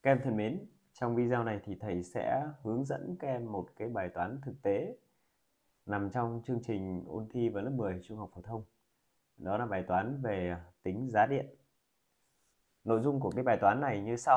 Các em thân mến, trong video này thì thầy sẽ hướng dẫn các em một cái bài toán thực tế nằm trong chương trình ôn thi vào lớp 10 trung học phổ thông. Đó là bài toán về tính giá điện. Nội dung của cái bài toán này như sau.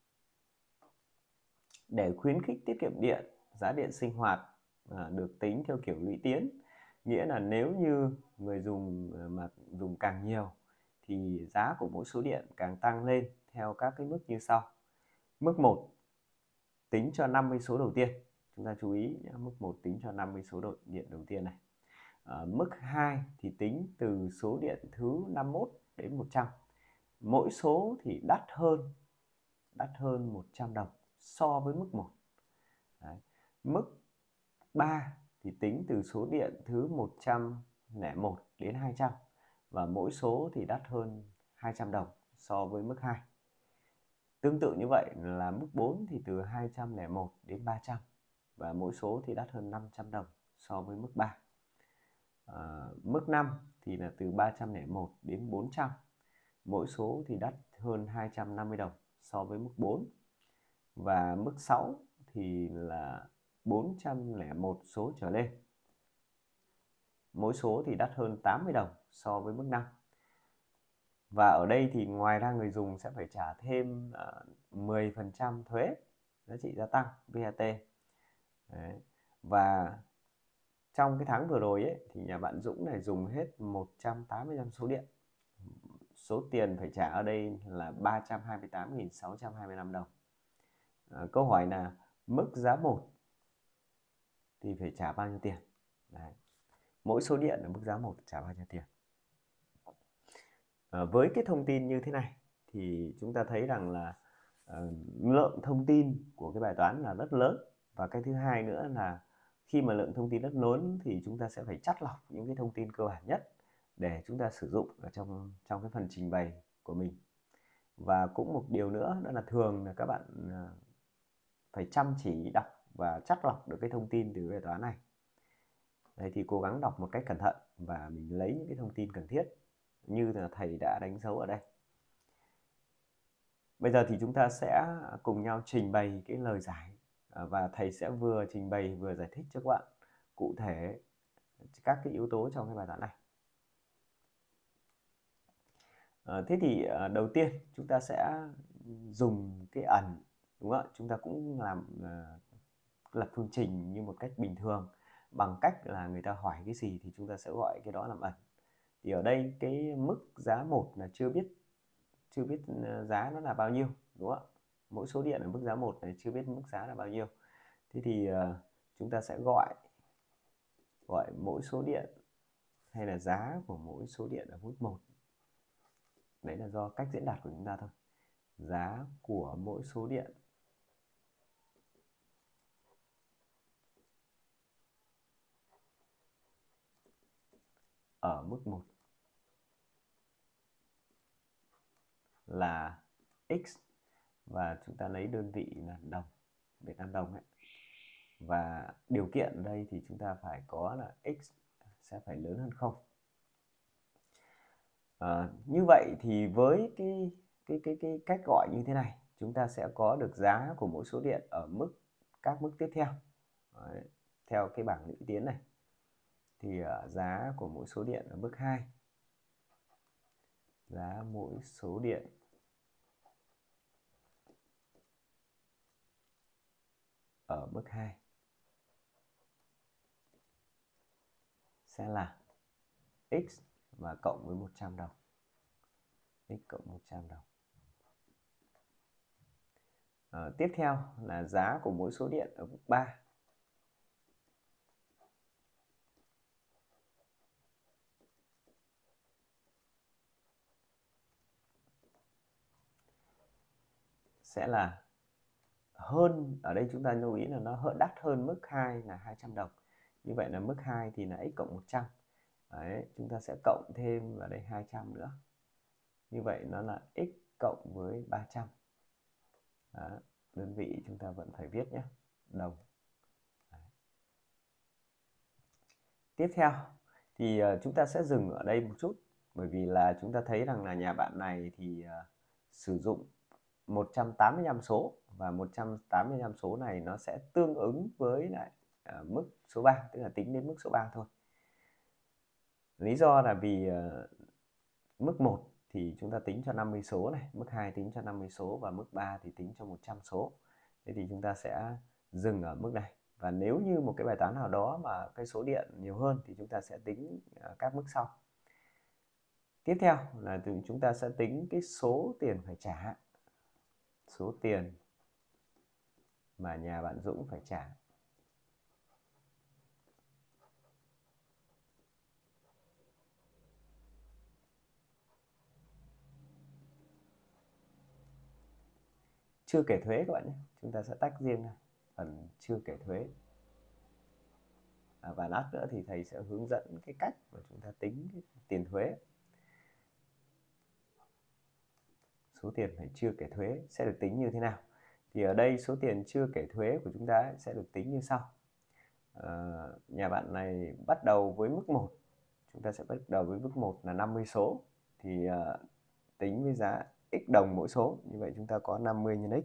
Để khuyến khích tiết kiệm điện, giá điện sinh hoạt được tính theo kiểu lũy tiến. Nghĩa là nếu như người dùng mà dùng càng nhiều thì giá của mỗi số điện càng tăng lên theo các cái mức như sau. Mức 1 tính cho 50 số đầu tiên. Chúng ta chú ý nhé, mức 1 tính cho 50 số điện đầu tiên này. Mức 2 thì tính từ số điện thứ 51 đến 100. Mỗi số thì đắt hơn 100 đồng so với mức 1. Đấy. Mức 3 thì tính từ số điện thứ 101 đến 200 và mỗi số thì đắt hơn 200 đồng so với mức 2. Tương tự như vậy là mức 4 thì từ 201 đến 300 và mỗi số thì đắt hơn 500 đồng so với mức 3. Mức 5 thì là từ 301 đến 400. Mỗi số thì đắt hơn 250 đồng so với mức 4. Và mức 6 thì là 401 số trở lên. Mỗi số thì đắt hơn 80 đồng so với mức 5. Và ở đây thì ngoài ra người dùng sẽ phải trả thêm 10% thuế giá trị gia tăng VAT. Đấy. Và trong cái tháng vừa rồi ấy, thì nhà bạn Dũng này dùng hết 185 số điện. Số tiền phải trả ở đây là 328.625 đồng. Câu hỏi là mức giá 1 thì phải trả bao nhiêu tiền? Đấy. Mỗi số điện ở mức giá 1 trả bao nhiêu tiền? Với cái thông tin như thế này thì chúng ta thấy rằng là lượng thông tin của cái bài toán là rất lớn. Và cái thứ hai nữa là khi mà lượng thông tin rất lớn thì chúng ta sẽ phải chắt lọc những cái thông tin cơ bản nhất để chúng ta sử dụng ở trong cái phần trình bày của mình. Và cũng một điều nữa đó là thường là các bạn phải chăm chỉ đọc và chắt lọc được cái thông tin từ bài toán này. Đấy, thì cố gắng đọc một cách cẩn thận và mình lấy những cái thông tin cần thiết như là thầy đã đánh dấu ở đây. Bây giờ thì chúng ta sẽ cùng nhau trình bày cái lời giải và thầy sẽ vừa trình bày vừa giải thích cho các bạn cụ thể các cái yếu tố trong cái bài toán này. Thế thì đầu tiên chúng ta sẽ dùng cái ẩn, đúng không ạ? Chúng ta cũng làm lập phương trình như một cách bình thường bằng cách là người ta hỏi cái gì thì chúng ta sẽ gọi cái đó làm ẩn. Thì ở đây cái mức giá 1 là chưa biết giá nó là bao nhiêu, đúng không ạ? Mỗi số điện ở mức giá 1 này chưa biết mức giá là bao nhiêu. Thế thì chúng ta sẽ gọi mỗi số điện hay là giá của mỗi số điện ở mức 1. Đấy là do cách diễn đạt của chúng ta thôi. Giá của mỗi số điện ở mức 1 là x và chúng ta lấy đơn vị là đồng, Việt Nam đồng ấy. Và điều kiện ở đây thì chúng ta phải có là x sẽ phải lớn hơn 0. Như vậy thì với cái cách gọi như thế này chúng ta sẽ có được giá của mỗi số điện ở các mức tiếp theo. Đấy, theo cái bảng lũy tiến này thì giá của mỗi số điện ở mức 2, giá mỗi số điện ở mức 2 sẽ là x và cộng với 100 đồng. X cộng 100 đồng. Tiếp theo là giá của mỗi số điện ở mức 3. Sẽ là hơn, ở đây chúng ta lưu ý là nó đắt hơn mức 2 là 200 đồng. Như vậy là mức 2 thì là x cộng 100. Đấy, chúng ta sẽ cộng thêm vào đây 200 nữa. Như vậy nó là x cộng với 300. Đó, đơn vị chúng ta vẫn phải viết nhé, đồng. Đấy. Tiếp theo thì chúng ta sẽ dừng ở đây một chút, bởi vì là chúng ta thấy rằng là nhà bạn này thì sử dụng 185 số, và 185 số này nó sẽ tương ứng với lại mức số 3, tức là tính đến mức số 3 thôi. Lý do là vì mức 1 thì chúng ta tính cho 50 số này, mức 2 tính cho 50 số và mức 3 thì tính cho 100 số. Thế thì chúng ta sẽ dừng ở mức này. Và nếu như một cái bài toán nào đó mà cái số điện nhiều hơn thì chúng ta sẽ tính các mức sau. Tiếp theo là chúng ta sẽ tính cái số tiền phải trả. Số tiền mà nhà bạn Dũng phải trả. Chưa kể thuế các bạn nhé. Chúng ta sẽ tách riêng ra phần chưa kể thuế. Và lát nữa thì thầy sẽ hướng dẫn cái cách mà chúng ta tính cái tiền thuế. Số tiền phải chưa kể thuế sẽ được tính như thế nào? Thì ở đây số tiền chưa kể thuế của chúng ta sẽ được tính như sau. Nhà bạn này bắt đầu với mức 1. Chúng ta sẽ bắt đầu với mức 1 là 50 số. Thì tính với giá x đồng mỗi số. Như vậy chúng ta có 50 nhân x.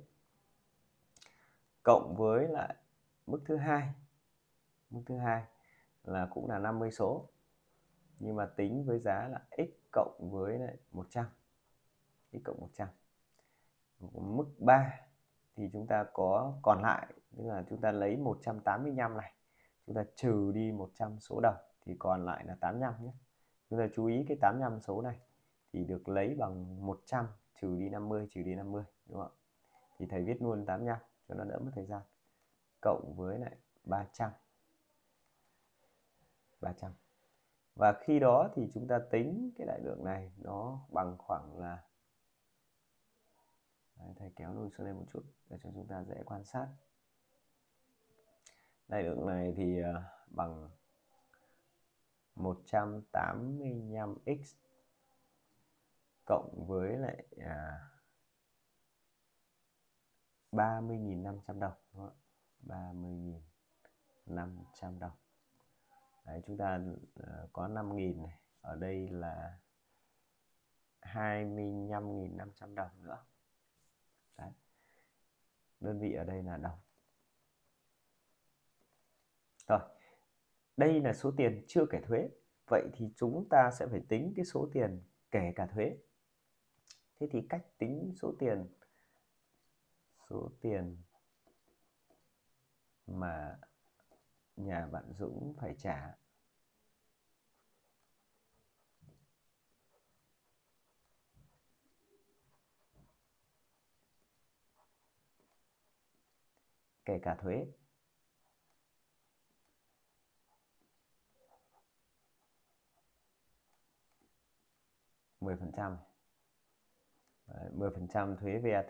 Cộng với lại mức thứ hai. Mức thứ hai là cũng là 50 số. Nhưng mà tính với giá là x cộng với lại 100. X cộng 100. Mức 3 thì chúng ta có còn lại, tức là chúng ta lấy 185 này, chúng ta trừ đi 100 số đồng thì còn lại là 85 nhé. Chúng ta chú ý cái 85 số này thì được lấy bằng 100 trừ đi 50 trừ đi 50, đúng không ạ? Thì thầy viết luôn 85 cho nó đỡ mất thời gian. Cộng với lại 300. Và khi đó thì chúng ta tính cái đại lượng này nó bằng khoảng là, thầy kéo lùi xuống đây một chút để cho chúng ta dễ quan sát. Đại lượng này thì bằng 185x cộng với lại 30.500 đồng, đúng không? 30.500 đồng. Đấy, chúng ta có 5.000 này, ở đây là 25.500 đồng nữa. Đấy. Đơn vị ở đây là đồng. Rồi, đây là số tiền chưa kể thuế. Vậy thì chúng ta sẽ phải tính cái số tiền kể cả thuế. Thế thì cách tính số tiền mà nhà bạn Dũng phải trả kể cả thuế. Mười phần trăm. 10% thuế VAT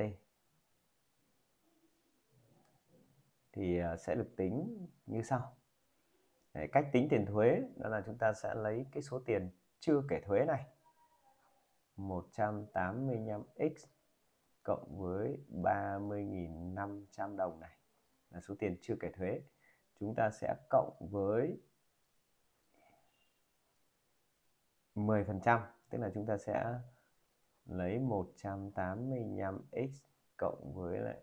thì sẽ được tính như sau. Đấy, cách tính tiền thuế đó là chúng ta sẽ lấy cái số tiền chưa kể thuế này, 185x cộng với 30.500 đồng này là số tiền chưa kể thuế. Chúng ta sẽ cộng với 10%, tức là chúng ta sẽ lấy 185x cộng với lại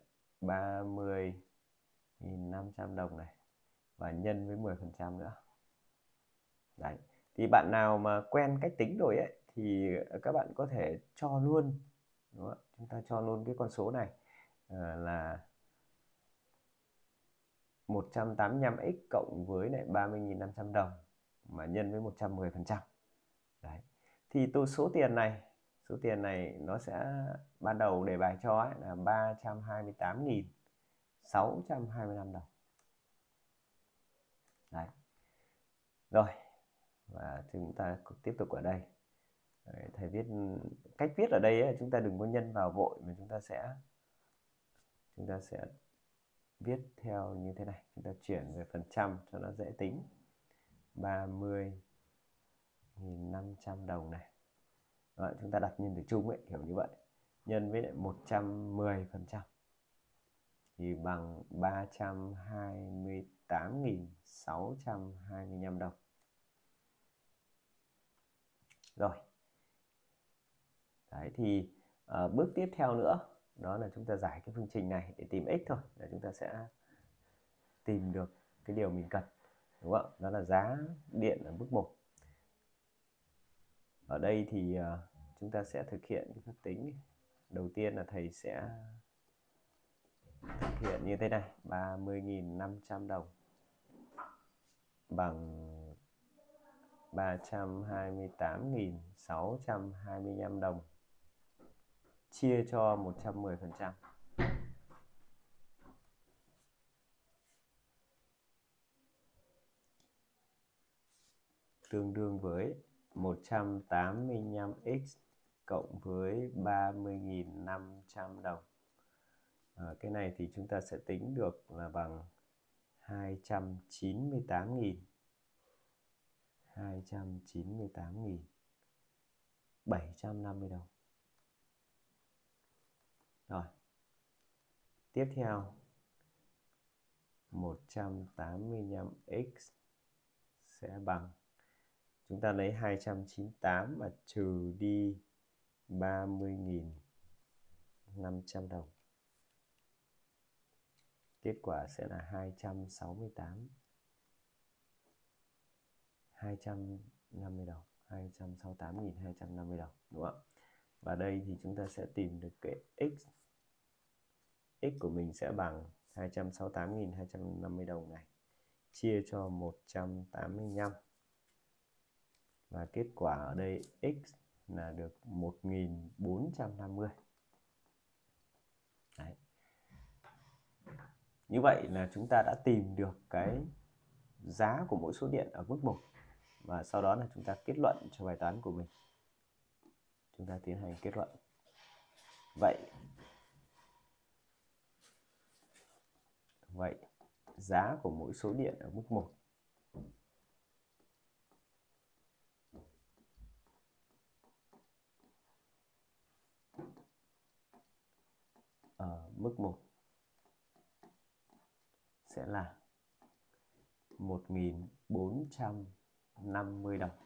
30.500 đồng này và nhân với 10% nữa. Đấy. Thì bạn nào mà quen cách tính rồi ấy thì các bạn có thể cho luôn, đúng không? Chúng ta cho luôn cái con số này là 185x cộng với lại 30.500 đồng mà nhân với 110%. Đấy. Thì số tiền này nó sẽ ban đầu đề bài cho ấy là 328.625 đồng. Đấy. Rồi, và chúng ta tiếp tục ở đây. Đấy, thầy viết cách viết ở đây ấy, chúng ta đừng có nhân vào vội mà chúng ta sẽ viết theo như thế này. Chúng ta chuyển về phần trăm cho nó dễ tính. 30.500 đồng này. Rồi, chúng ta đặt nhân tử chung ấy, kiểu như vậy. Nhân với lại 110% thì bằng 328.625 đồng. Rồi. Đấy thì bước tiếp theo nữa đó là chúng ta giải cái phương trình này để tìm x thôi, là chúng ta sẽ tìm được cái điều mình cần, đúng không? Đó là giá điện ở mức 1. Ở đây thì chúng ta sẽ thực hiện cái phép tính. Đầu tiên là thầy sẽ thực hiện như thế này: 30.500 đồng bằng 328.625 đồng chia cho 110%. Tương đương với 185x cộng với 30.500 đồng. Cái này thì chúng ta sẽ tính được là bằng 298.750 đồng. Rồi, tiếp theo 185x sẽ bằng, chúng ta lấy 298 mà trừ đi 30.500 đồng. Kết quả sẽ là 250 đồng, 268.250 đồng, đúng không? Và đây thì chúng ta sẽ tìm được cái x của mình sẽ bằng 268.250 đồng này chia cho 185. Và kết quả ở đây x là được 1.450. Đấy. Như vậy là chúng ta đã tìm được cái giá của mỗi số điện ở mức 1. Và sau đó là chúng ta kết luận cho bài toán của mình. Chúng ta tiến hành kết luận. Vậy giá của mỗi số điện ở mức 1 ở mức 1 sẽ là 1.450 đồng.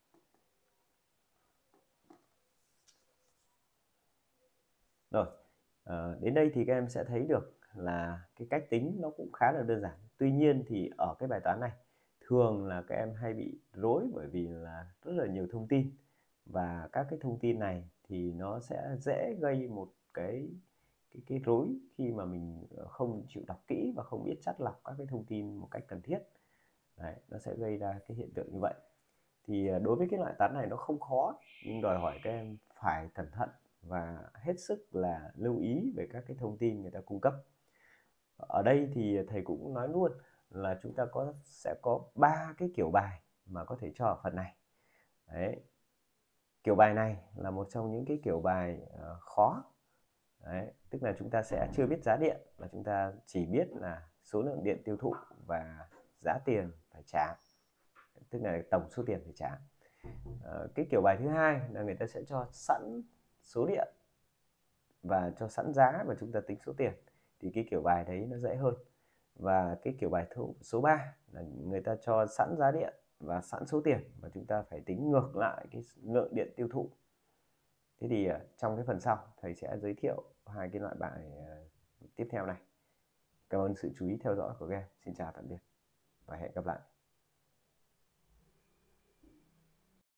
Rồi, đến đây thì các em sẽ thấy được là cái cách tính nó cũng khá là đơn giản. Tuy nhiên thì ở cái bài toán này thường là các em hay bị rối, bởi vì là rất là nhiều thông tin, và các cái thông tin này thì nó sẽ dễ gây một cái rối khi mà mình không chịu đọc kỹ và không biết chắt lọc các cái thông tin một cách cần thiết. Đấy, nó sẽ gây ra cái hiện tượng như vậy. Thì đối với cái loại toán này nó không khó, nhưng đòi hỏi các em phải cẩn thận và hết sức là lưu ý về các cái thông tin người ta cung cấp. Ở đây thì thầy cũng nói luôn là chúng ta sẽ có 3 cái kiểu bài mà có thể cho ở phần này. Đấy. Kiểu bài này là một trong những cái kiểu bài khó. Đấy. Tức là chúng ta sẽ chưa biết giá điện, mà chúng ta chỉ biết là số lượng điện tiêu thụ và giá tiền phải trả, tức là tổng số tiền phải trả. Cái kiểu bài thứ hai là người ta sẽ cho sẵn số điện và cho sẵn giá và chúng ta tính số tiền, thì cái kiểu bài đấy nó dễ hơn. Và cái kiểu bài số 3 là người ta cho sẵn giá điện và sẵn số tiền, và chúng ta phải tính ngược lại cái lượng điện tiêu thụ. Thế thì trong cái phần sau thầy sẽ giới thiệu hai cái loại bài tiếp theo này. Cảm ơn sự chú ý theo dõi của các em. Xin chào tạm biệt và hẹn gặp lại.